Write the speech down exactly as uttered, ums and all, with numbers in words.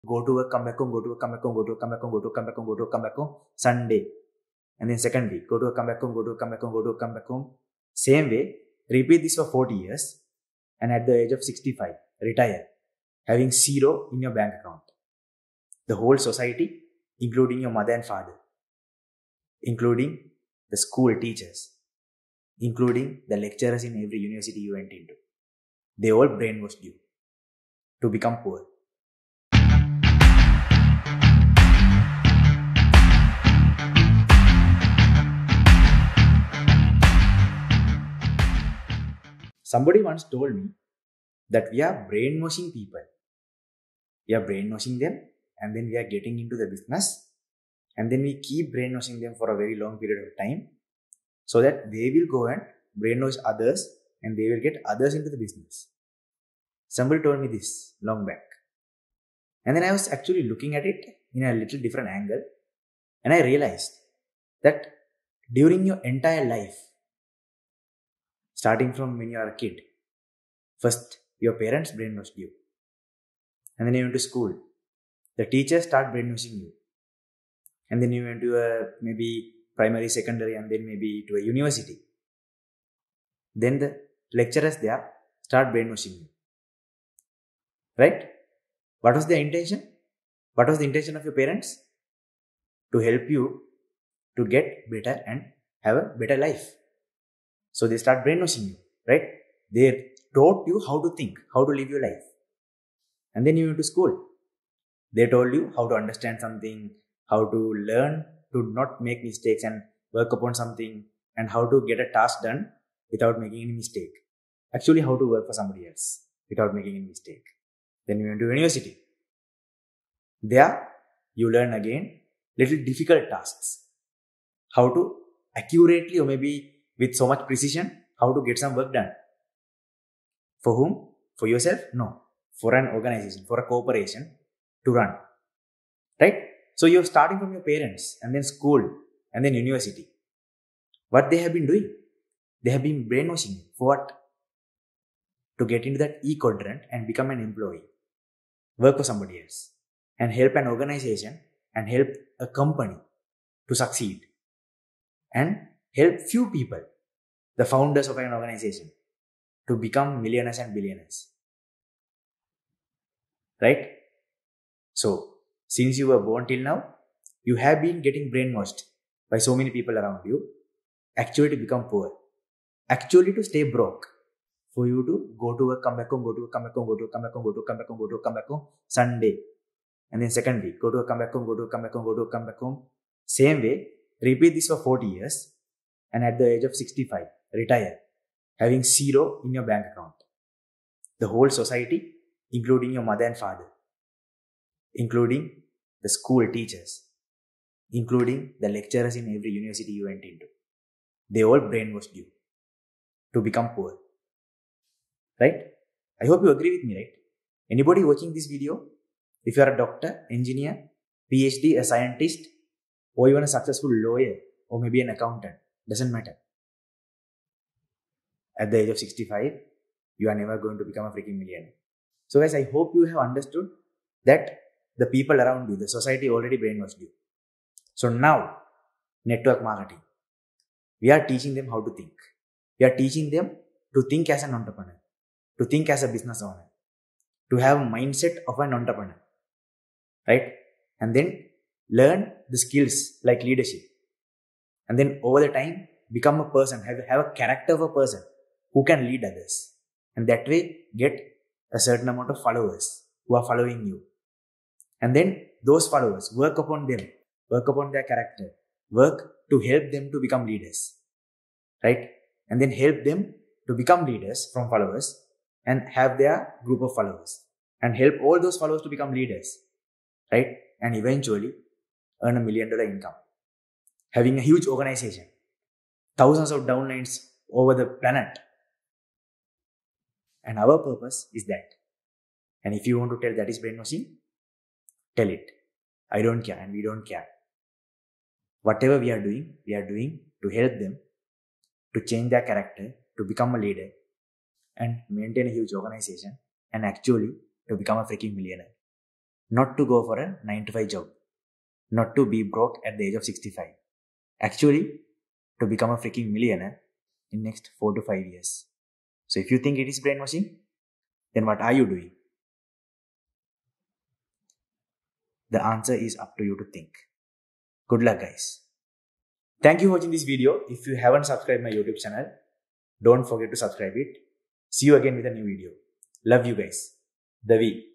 Go to work, come back home, go to work, come back home, go to work, come back home, go to work, come back home, go to work, come back home, Sunday. And then second week, go to work, come back home, go to work, come back home, go to work, come back home. Same way, repeat this for forty years. And at the age of sixty-five, retire, having zero in your bank account. The whole society, including your mother and father, including the school teachers, including the lecturers in every university you went into, they all brainwashed you to become poor. Somebody once told me that we are brainwashing people. We are brainwashing them, and then we are getting into the business, and then we keep brainwashing them for a very long period of time, so that they will go and brainwash others, and they will get others into the business. Somebody told me this long back. And then I was actually looking at it in a little different angle, and I realized that during your entire life, starting from when you are a kid, first your parents brainwashed you, and then you went to school. The teachers start brainwashing you, and then you went to a maybe primary, secondary, and then maybe to a university. Then the lecturers there start brainwashing you. Right? What was their intention? What was the intention of your parents? To help you to get better and have a better life. So they start brainwashing you, right? They taught you how to think, how to live your life. And then you went to school. They told you how to understand something, how to learn to not make mistakes and work upon something, and how to get a task done without making any mistake. Actually, how to work for somebody else without making any mistake. Then you went to university. There, you learn again little difficult tasks. How to accurately, or maybe with so much precision, how to get some work done. For whom? For yourself? No. For an organization, for a corporation to run. Right? So you're starting from your parents, and then school, and then university. What they have been doing? They have been brainwashing you. For what? To get into that E quadrant and become an employee. Work for somebody else. And help an organization and help a company to succeed. And help few people, the founders of an organization, to become millionaires and billionaires. Right? So, since you were born till now, you have been getting brainwashed by so many people around you, actually to become poor, actually to stay broke, for you to go to work, come back home, go to work, come back home, go to work, come back home, go to work, come back home, go to work, come back home, Sunday. And then second week, go to work, come back home, go to work, come back home, go to work, come back home. Same way, repeat this for forty years, and at the age of sixty-five, retire, having zero in your bank account. The whole society, including your mother and father, including the school teachers, including the lecturers in every university you went into, they all brainwashed you to become poor. Right? I hope you agree with me, right? Anybody watching this video, if you are a doctor, engineer, PhD, a scientist, or even a successful lawyer, or maybe an accountant, doesn't matter. At the age of sixty-five, you are never going to become a freaking millionaire. So guys, I hope you have understood that the people around you, the society already brainwashed you. So now, network marketing. We are teaching them how to think. We are teaching them to think as an entrepreneur, to think as a business owner, to have a mindset of an entrepreneur. Right? And then learn the skills like leadership. And then over the time, become a person, have, have a character of a person who can lead others. And that way, get a certain amount of followers who are following you. And then those followers, work upon them, work upon their character, work to help them to become leaders. Right? And then help them to become leaders from followers and have their group of followers. And help all those followers to become leaders. Right? And eventually earn a million dollar income. Having a huge organization. Thousands of downlines over the planet. And our purpose is that. And if you want to tell that is brainwashing, tell it. I don't care and we don't care. Whatever we are doing, we are doing to help them to change their character, to become a leader and maintain a huge organization and actually to become a freaking millionaire. not to go for a nine to five job, not to be broke at the age of sixty-five. Actually, to become a freaking millionaire in next four to five years. So if you think it is brainwashing, then what are you doing? The answer is up to you to think. Good luck, guys. Thank you for watching this video. If you haven't subscribed my YouTube channel, don't forget to subscribe it. See you again with a new video. Love you guys. Davi.